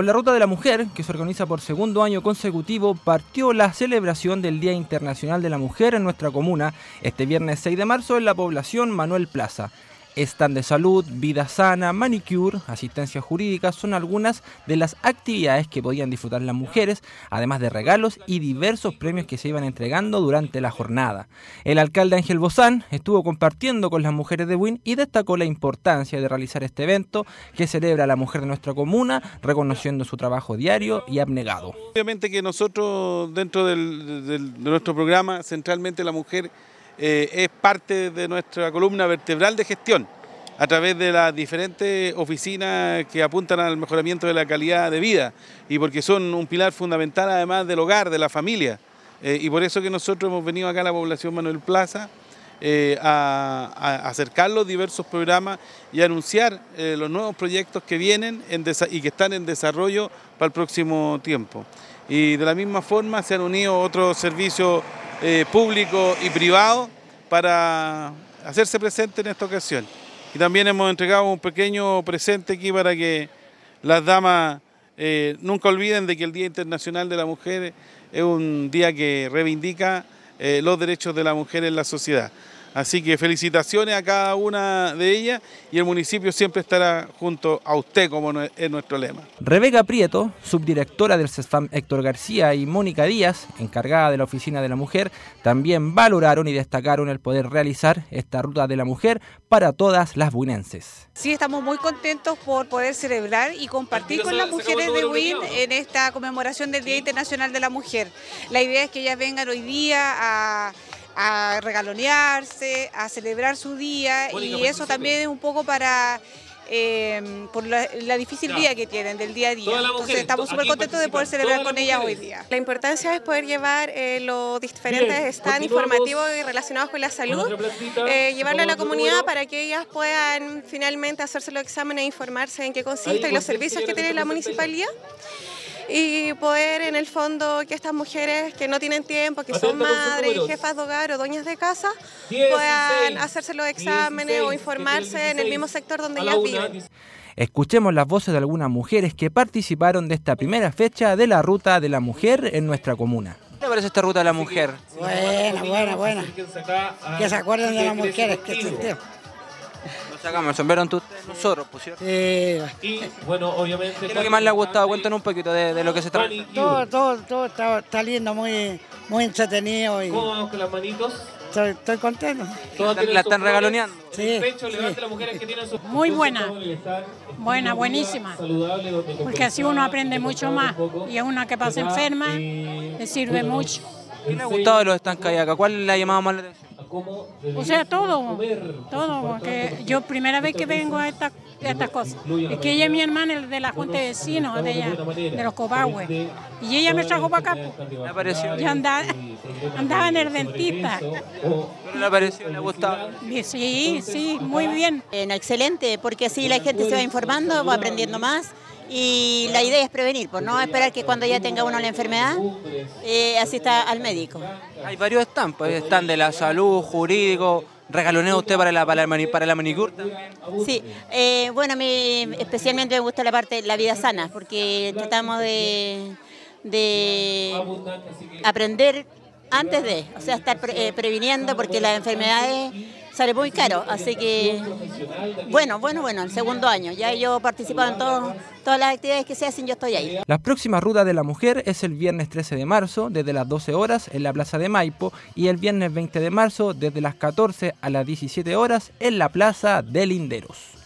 Con la Ruta de la Mujer, que se organiza por segundo año consecutivo, partió la celebración del Día Internacional de la Mujer en nuestra comuna, este viernes 6 de marzo en la población Manuel Plaza. Stand de salud, vida sana, manicure, asistencia jurídica son algunas de las actividades que podían disfrutar las mujeres, además de regalos y diversos premios que se iban entregando durante la jornada. El alcalde Ángel Bozán estuvo compartiendo con las mujeres de Buin y destacó la importancia de realizar este evento que celebra a la mujer de nuestra comuna, reconociendo su trabajo diario y abnegado. Obviamente que nosotros dentro de nuestro programa, centralmente la mujer es parte de nuestra columna vertebral de gestión a través de las diferentes oficinas que apuntan al mejoramiento de la calidad de vida y porque son un pilar fundamental además del hogar, de la familia. Y por eso que nosotros hemos venido acá a la población Manuel Plaza a acercar los diversos programas y a anunciar los nuevos proyectos que vienen y que están en desarrollo para el próximo tiempo. Y de la misma forma se han unido otros servicios público y privado para hacerse presente en esta ocasión. Y también hemos entregado un pequeño presente aquí para que las damas nunca olviden de que el Día Internacional de la Mujer es un día que reivindica los derechos de la mujer en la sociedad. Así que felicitaciones a cada una de ellas y el municipio siempre estará junto a usted, como es nuestro lema. Rebeca Prieto, subdirectora del CESFAM Héctor García, y Mónica Díaz, encargada de la Oficina de la Mujer, también valoraron y destacaron el poder realizar esta Ruta de la Mujer para todas las buinenses. Sí, estamos muy contentos por poder celebrar y compartir con las mujeres de Buin en esta conmemoración del Día Internacional de la Mujer. La idea es que ellas vengan hoy día a regalonearse, a celebrar su día y eso también es un poco para por la difícil vida que tienen del día a día. Entonces estamos súper contentos de poder celebrar con ellas hoy día. La importancia es poder llevar los diferentes stands informativos y relacionados con la salud, llevarlo a la comunidad para que ellas puedan finalmente hacerse los exámenes e informarse en qué consiste y los servicios que tiene la municipalidad. Y poder en el fondo que estas mujeres que no tienen tiempo, que son madres, jefas de hogar o dueñas de casa, puedan hacerse los exámenes o informarse en el mismo sector donde ellas viven. Escuchemos las voces de algunas mujeres que participaron de esta primera fecha de la Ruta de la Mujer en nuestra comuna. ¿Qué te parece esta Ruta de la Mujer? Buena. Que se acuerden de las mujeres que existieron. Nos sacamos el sombrero ante ustedes, nosotros, pues, ¿cierto? Sí. Y bueno, obviamente... ¿Qué es lo que más le ha gustado? Cuéntanos un poquito de lo que se trata. Todo está lindo, muy entretenido. ¿Cómo vamos con las manitos? Estoy contento. ¿La están regaloneando? Sí. Muy buena, buenísima. Porque así uno aprende mucho más y a una que pasa enferma le sirve mucho. ¿Qué le ha gustado de los stands que hay acá? ¿Cuál le ha llamado más la atención? O sea, todo, porque yo primera vez que vengo a estas cosas. Es que ella es mi hermana de la Junta de Vecinos, de allá, de los Copahue. Y ella me trajo para acá. ¿Le pareció? Yo andaba en el dentista. ¿Pero le pareció? ¿Le ha gustado? Sí, muy bien. Excelente, porque así la gente se va informando, va aprendiendo más. Y la idea es prevenir, pues no esperar que cuando ya tenga uno la enfermedad, asista al médico. Hay varios stands, pues stand de la salud, jurídico, regalonea usted para la manicure también. Sí, bueno, a mí especialmente me gusta la parte de la vida sana, porque tratamos de aprender antes de, o sea, estar previniendo, porque las enfermedades sale muy caro, así que bueno, el segundo año, ya yo he participado en todas las actividades que se hacen, yo estoy ahí. La próxima Ruta de la Mujer es el viernes 13 de marzo desde las 12 horas en la Plaza de Maipo y el viernes 20 de marzo desde las 14 a las 17 horas en la Plaza de Linderos.